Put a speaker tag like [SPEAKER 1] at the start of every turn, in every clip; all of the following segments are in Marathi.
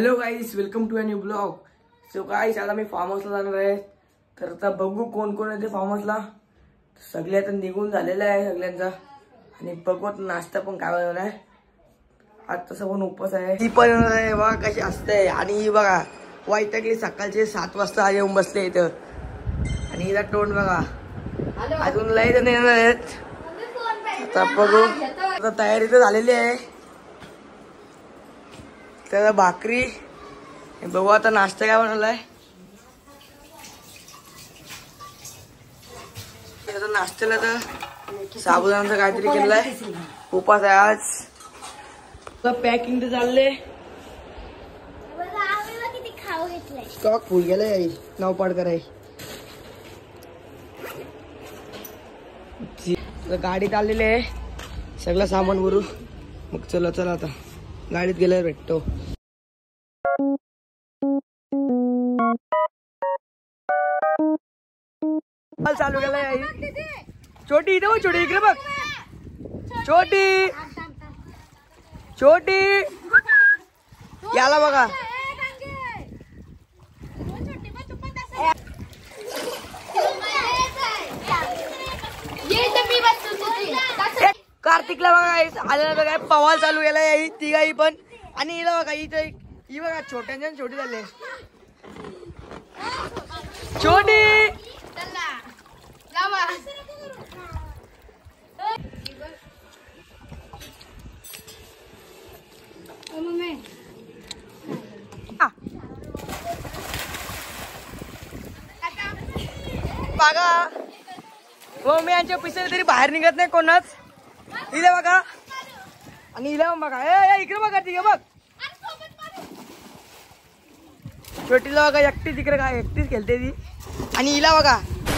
[SPEAKER 1] Hello guys, welcome to a new blog. So guys, आता मी फार्म हाऊसला जाणार आहे. तर आता बघू कोण कोण येते फार्म हाऊसला. सगळे आता निघून झालेला आहे सगळ्यांचा. आणि बघू नाश्ता पण काय बनवणार आहे. आज तसं पण उपवास आहे. ती पण आहे बघा कशी असते. आणि बघा वैतागली सकाळचे 7 वाजता येऊन बसले इथं. आणि हिला तोंड बघा, अजून लय जण येणार आहेत. आता बघू, आता तयारी तर झालेली आहे. त्याला भाकरी बघू आता नाश्ता काय बनवलाय. नाश्त्याला तर साबुदाण्याचं काहीतरी केलंय. उपास आहे आज. पॅकिंग तर चालले. स्टॉक फुल गेलाय. नवपाड कराय गाडीत आलेले आहे. सगळं सामान भरू. मग चला चला आता गाडीत गेल्यावर भेटतो. चालू केलाय आई. छोटी इथे बघ, छोटी इकडे बघ. छोटी छोटी याला बघा. कार्तिकला बघा आलेला बघा पवाल चालू केलाय आई. तिघाही पण. आणि हिला बघा इथं ही बघा छोट्यांच्या छोटी झाले. छोटी बघा हो, मी यांच्या पिसाला तरी बाहेर निघत नाही कोणच. इथे बघा. आणि हिला बघा, ए इकडे बघा. तिघे बघ. छोटीला बघा एकटीच इकडे काय एकटीच खेळते ती. आणि हिला बघा.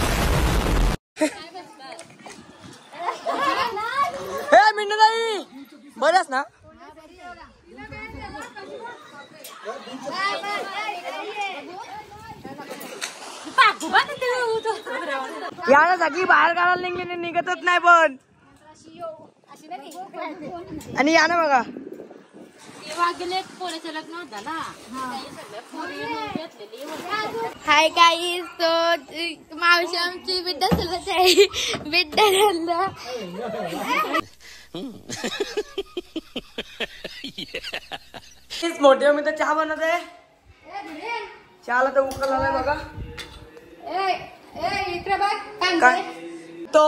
[SPEAKER 1] हे मिंटू ताई बरंच ना. याला सगळी बाहेर काढायला निघतच नाही पण. आणि या ना बघा.
[SPEAKER 2] हाय गाईस, तो मावशी आमची बिड्डा चलत आहे. बिड्डा झाला.
[SPEAKER 1] मोठे मी तर चहा बनवत आहे. चहाला तर उकल आलाय बघा. काय तो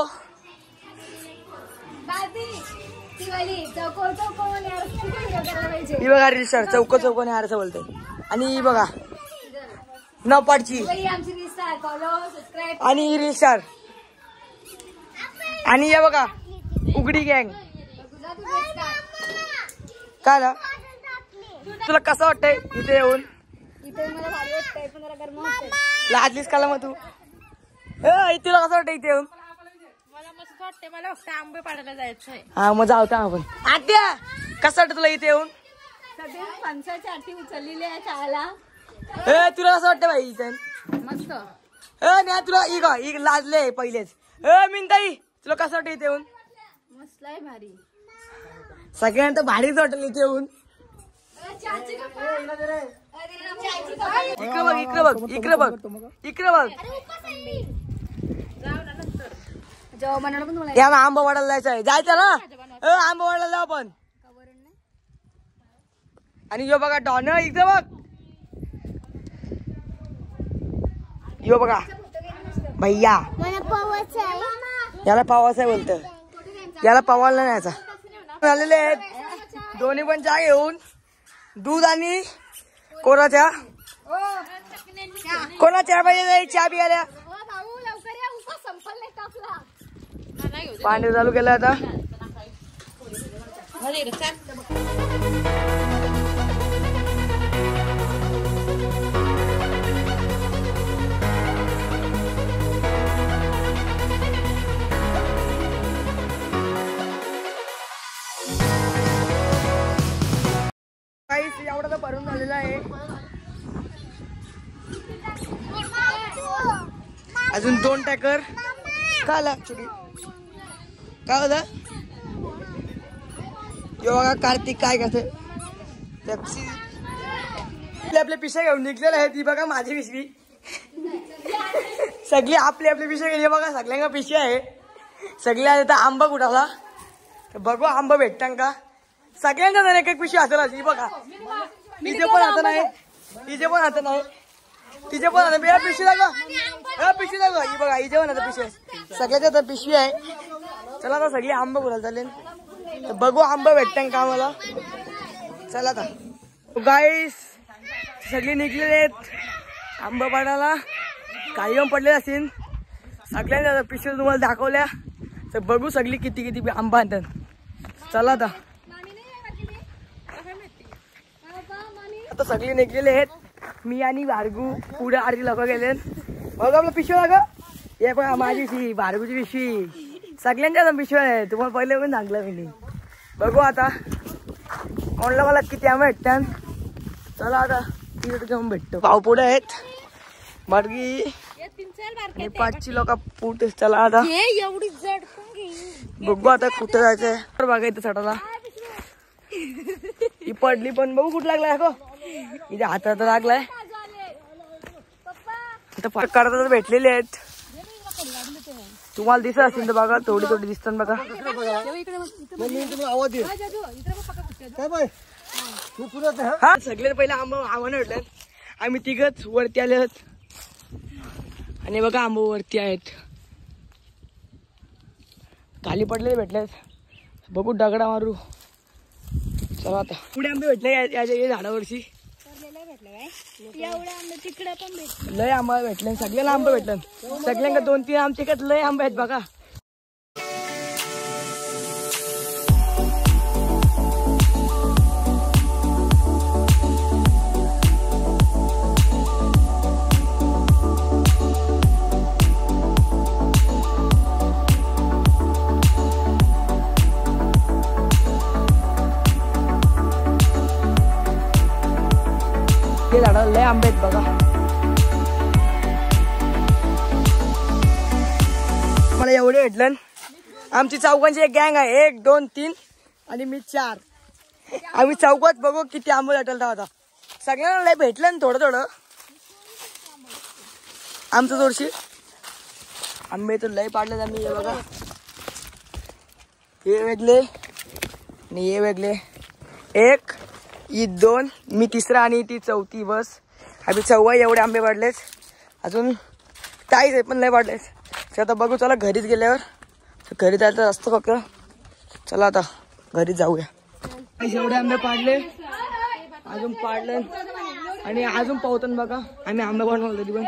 [SPEAKER 1] ही बघा रील स्टार चौक चौकोनी हारचं बोलते. आणि ही बघा नपाडची. आणि ही रील स्टार. आणि हे बघा उघडी गँग. काय ना तुला कसं वाटतंय इथे येऊन. लाजलीस काला मग तू. तुला कसं वाटतं इथे येऊन.
[SPEAKER 2] मला मस्त वाटते. मला फक्त आंबे पाडायला जायचंय.
[SPEAKER 1] हा मग जाऊ आपण. आत्या कसं वाटतं तुला इथे येऊन.
[SPEAKER 2] फणसाची आठी उचललेली आहे खायला.
[SPEAKER 1] तुला कसं वाटतं बाई इथे.
[SPEAKER 2] मस्त.
[SPEAKER 1] नाही तुला इग लाजले पहिलेच. मिनताई तुला कसं वाटतं इथे येऊन.
[SPEAKER 2] मस्त आहे भारी.
[SPEAKER 1] सगळ्यांना भारीच वाटेल इथे येऊन. इकडे बघ इकडे बघ इकडे बघ इकडे बघ. या ना आंबा वाढायला जायचं आहे. जायचं ना. आंबा वाढायला जाऊ आपण. आणि यो बघा डॉन इकडे बघ. यो बघा भैया याला पावाच आहे बोलत. याला पावाला न्यायचा. झालेले आहेत दोन्ही पण चहा घेऊन. दूध आणि कोरा चहा. कोणा चहा पाहिजे. चहा पियाला पाणी चालू केलं आता. एवढा तर भरून झालेला आहे. अजून 2 टॅकर. काय होतं. यो बघा कार्तिक काय करते. पेप्सी आपल्या पिशव्या घेऊन निघलेल्या आहेत. ती बघा माझी पिशवी. सगळी आपली आपली पिशव्या गेली बघा. सगळ्यांना पिशवी आहे. सगळ्या आता आंबा कुठाला तर बघू आंबा भेटतान का. सगळ्यांचा जर एक एक पिशवी असेल. ही बघा तिचे पण आता नाही. तिचे पण आता नाही. तिचे पण आता पिशवी लागा. पिशवी लागा. ही बघा हिचे पण आता पिशवी. सगळ्याच्या आता पिशवी आहे. चला आता सगळी आंबा बोलायला चालेल. तर बघू आंबा भेटतान का आम्हाला. चला आता गाईस सगळी निघलेले आहेत आंबा पाडायला. काही पण पडले असतील. सगळ्यांनी पिशव्या तुम्हाला दाखवल्या. तर बघू सगळी किती किती आंबा आणतात. चला आता आता सगळी निघलेले आहेत. मी आणि भार्गू पुढे आरती लोक गेले. बघा आपलं पिशव्या लागा. हे बघा माझी पिशवी भार्गूची पिशवी. सगळ्यांच्या पिशव्या आहे. तुम्हाला पहिले पण सांगलं मी. बघू आता कोणला मला किती आंबे भेटतात. चला आता तिकडे जाऊन भेटतो. भाऊ पुढे आहेत. बारगी आणि 5ची लोक पुढे. चला आता बघू आता कुठे जायचंय. बघा इथं चढायला. ही पडली पण बघू कुठं लागलाय का. इथे हातात लागलाय. आता पाठ काढता भेटलेले आहेत. तुम्हाला दिसत असतील तर बघा. थोडी थोडी दिसतात बघा. हा सगळे पहिले आंबा आव्हानं भेटल्यात. आम्ही तिघच वरती आले आहोत. आणि बघा आंबा वरती आहेत. खाली पडलेले भेटलेत. बघू दगडा मारू. चला आता पुढे आंबे भेटले या झाडावरची. लय आंबा भेटले. सगळ्याला आंबा भेटले. सगळ्यांना 2-3 आमच्या लय आंबे आहेत बघा. झाडाला लय आंबे आहेत बघा. मला एवढे भेटलं. आमची चौकांची एक गँग आहे. 1, 2, 3 आणि मी 4. आम्ही चौकात बघू किती आंबे भेटल. आता सगळ्यांना लय भेटलं ना थोडं थोडं. आमचं थोडशी आंबे तर लय पाडले आम्ही. हे बघा हे वेगळे आणि हे वेगळे. 1 ही 2 मी 3रा आणि ती 4थी बस. आम्ही 4 एवढे आंबे वाढलेत. अजून 40 आहे पण नाही वाढलेत. आता बघू चला घरीच गेल्यावर. घरी जायचं असतं फक्त. चला आता घरी जाऊया. एवढे आंबे पाडले. अजून पाडले आणि अजून पावतात बघा. आम्ही आंबे बनवले तरी पण.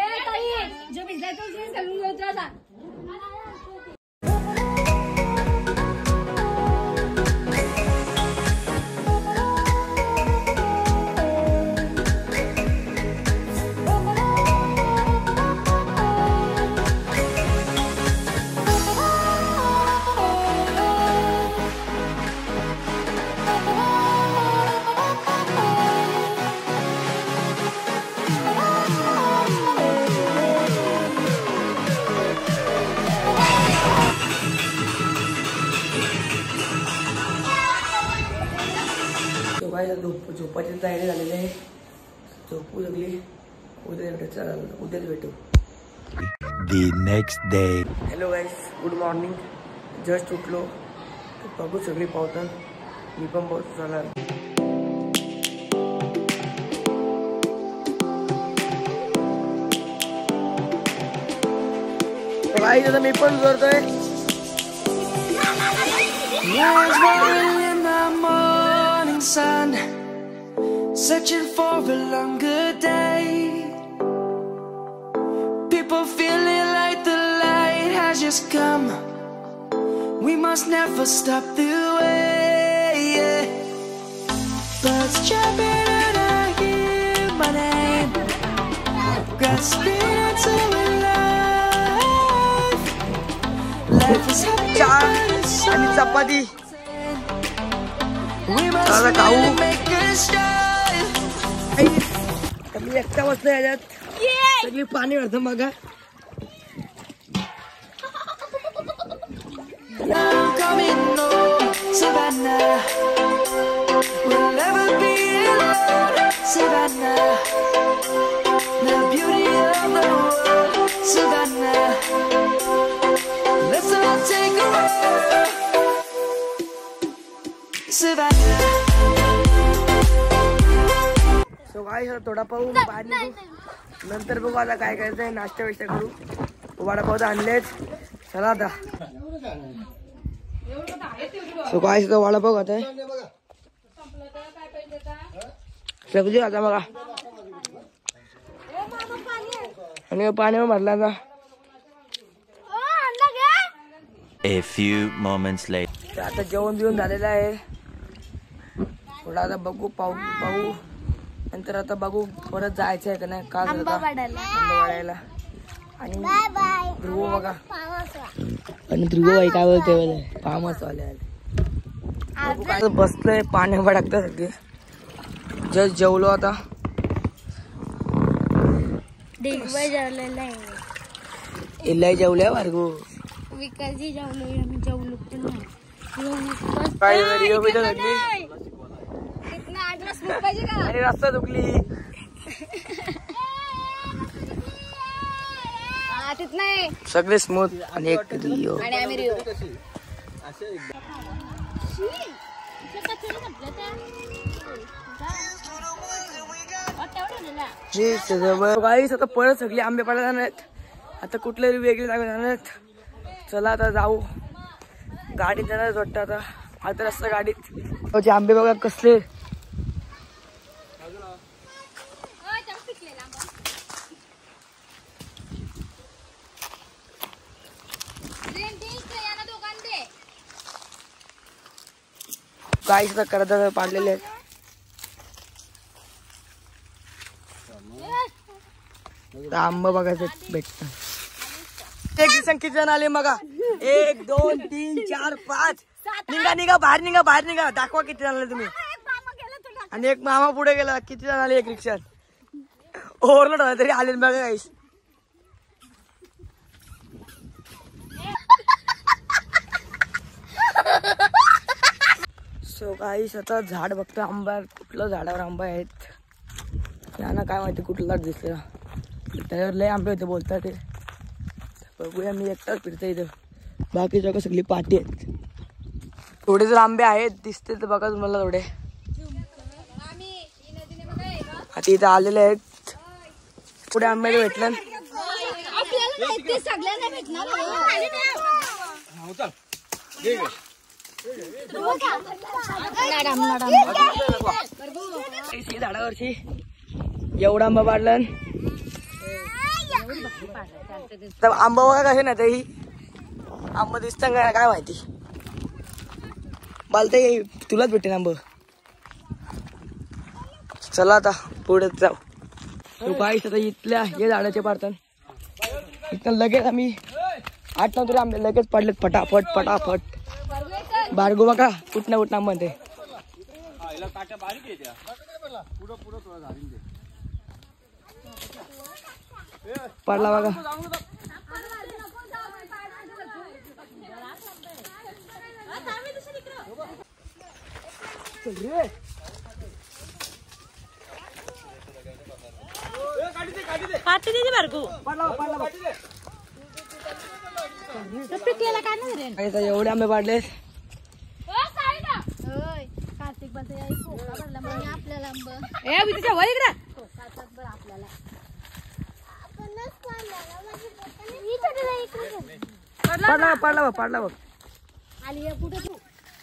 [SPEAKER 1] झोपाची तयारी झालेली आहे. झोपू लागली. उद्याच भेटू.
[SPEAKER 3] The next day.
[SPEAKER 1] Hello guys good morning. Just उठलो. बघू सगळी पावतात. मी पण पाऊस झाला. गाईस आता मी पण जोरतोय.
[SPEAKER 4] Sun, searching for a longer day. People feeling like the light has just come. We must never stop the way. Birds chirping and I hear my name, grasping into life. Life is happy but it's so
[SPEAKER 1] आणि चपाती.
[SPEAKER 4] आता
[SPEAKER 1] खाऊ. मी एकटा बसतो याच्यात. सगळी पाणी भरतं बघा.
[SPEAKER 4] Savannah, the beauty of the world. Savannah, let's all take a ride. Savannah.
[SPEAKER 1] So guys थोडा पाहू बाहेर निघू नंतर बघू आता काय करायचंय नाश्ता बिष्टा करू वडापाव तर आणलेच चला आता सो गाईस वडापाव खात आहे सगळी आता बघा आणि पाणी भरला आता
[SPEAKER 3] A few moments later.
[SPEAKER 1] आता जेवण बिवून झालेलं आहे थोडा आता बघू पाहू नंतर आता बघू परत जायचं आहे का नाही का आंबा वाढायला आणि ध्रुव बघा आणि ध्रुव बाई काय बोलते बोल फार्मस वाले काय बसलोय पाणी भडकता सगळे जस्ट जेवलो आता इल्लाही जेवल्या भार्गू
[SPEAKER 2] विकासजी जेवलो आम्ही जेवलो पण नाही
[SPEAKER 1] काय रिओ बिटो लागली
[SPEAKER 2] इतना आटला स्मूथ पाहिजे का
[SPEAKER 1] आणि रस्ता दुखली
[SPEAKER 2] तिथ नाही
[SPEAKER 1] सगळे स्मूथ आणि एक रिओ
[SPEAKER 2] आणि आम्ही रिओ
[SPEAKER 1] गाईस आता परत सगळे आंबे पडायला जाणार आहेत आता कुठले वेगळे जागे जाणार आहेत चला आता जाऊ गाडीत जाणार वाटतं आता आता रस्ता गाडीत आंबे बघा कसले गाईस आता करता पाडलेले आहेत आंबा बघायचं भेटत एक दिवसांनी किती जण आले बघा 1 2 3 4 5 निघा बाहेर निघा दाखवा किती जण आले तुम्ही आणि एक मामा पुढे गेला किती जण आले एक रिक्षात ओव्हरलोड झाला तरी आले बघा गाईस सो गाईस आता झाड बघतो आंबा कुठलं झाडावर आंबा आहेत यांना काय माहिती कुठलाच दिसलं त्याच्यावर लय आंबे होते बोलतात ते बघूया मी एकटाच फिरतो इथं बाकी जग सगळी पाठी आहेत थोडे जर आंबे आहेत दिसते तर बघा तुम्हाला थोडे आता इथं आलेले आहेत पुढे आंबे भेटलं झाडावरची एवढा आंबा पाडला आंबा बघा कसे ना तरी आंबा दिसत काय माहिती मला ते तुलाच भेटेन आंब चला आता पुढे जाऊ तू काय आता इथल्या हे झाडाचे पाडतात इथं लगेच आम्ही 8-9 तरी आंबे लगेच पडलेत फटाफट बारगो बघा कुठं आंबा ते पडला बघा एवढे आंबे पाडले
[SPEAKER 2] कार्तिक आपल्याला
[SPEAKER 1] पडला बघ
[SPEAKER 2] आली कुठे तू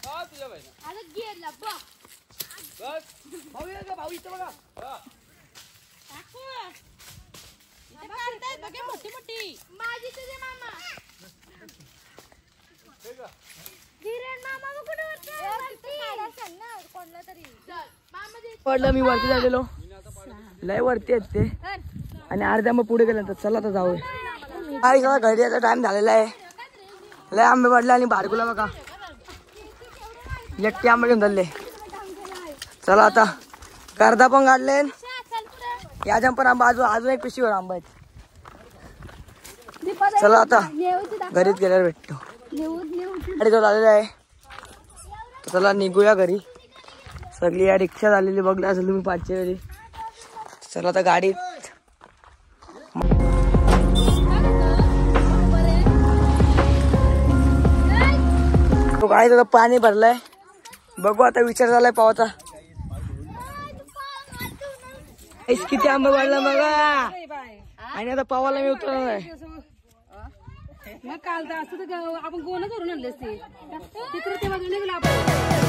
[SPEAKER 1] पडलं मी वरती झालेलो लय वरती आहेत ते आणि अर्ध्या आंबा पुढे गेल्यानंतर चला आता जाऊ काही सगळं घरी याचा टाइम झालेला आहे लय आंबे पडले आणि बारगुला बघा एकटे आंबे घेऊन चालले चला आता कर्दा पण काढले याच्या पण आंबा अजून एक पिशवीवर आंबा आहेत चला आता घरीच गेल्यावर भेटतो गाडी तो आलेला आहे चला निघूया घरी सगळी या रिक्षा झालेली बघला असेल तुम्ही 5च्या वेळी चला आता गाडीत. तो काय आता पाणी भरलंय. बघू आता विचार झालाय पावाचा. किती आंबा वाढला बघा. आणि आता पावाला मी उतरणार आहे.
[SPEAKER 5] मग काल तर असं तर आपण गोणं करून आणले असते तिकडे ते बाजूने गेलो आपण.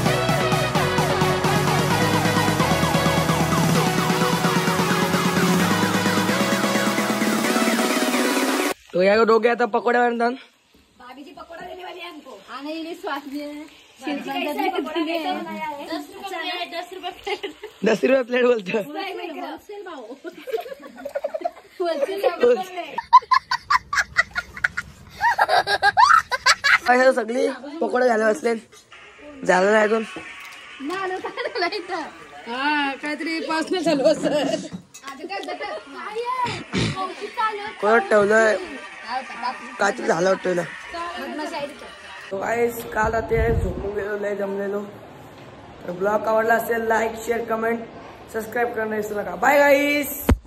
[SPEAKER 1] तो या दोघे आता पकोड्या बनतात.
[SPEAKER 5] भाभीची पकोडा देने वाली हमको आने इली स्वाद में
[SPEAKER 2] 10
[SPEAKER 1] रुपये प्लेट बोलतो.
[SPEAKER 5] होलसेल भाव
[SPEAKER 1] सगळी पकोडे घालत असले. झालं नाही अजून.
[SPEAKER 5] हा काहीतरी पर्सनल चालू असत.
[SPEAKER 1] परत ठेवलंय काहीतरी झालं वाटतं ना. काल रात्री झोपून गेलो लय जमलेलो. तर ब्लॉग आवडला असेल लाईक शेअर कमेंट सबस्क्राईब करणं विसरू नका. बाय गाईस.